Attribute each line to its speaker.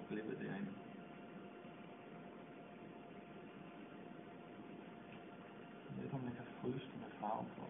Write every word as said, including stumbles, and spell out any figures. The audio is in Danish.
Speaker 1: glippet derinde. Jeg ved ikke, om man kan fryse det med farve på.